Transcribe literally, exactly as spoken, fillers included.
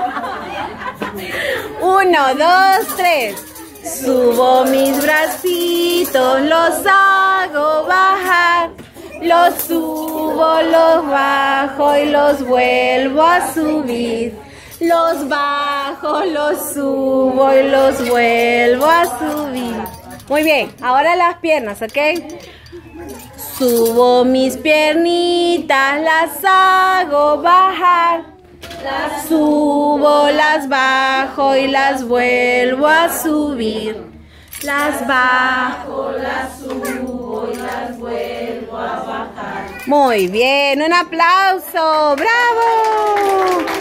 Uno, dos, tres. Subo mis bracitos, los hago bajar. Los subo, los bajo y los vuelvo a subir. Los bajo, los subo y los vuelvo a subir. Muy bien, ahora las piernas, ¿ok? Subo mis piernitas, las hago bajar. Las subo, las bajo y las vuelvo a subir. Las bajo, las subo y las vuelvo a bajar. Muy bien, un aplauso, ¡bravo!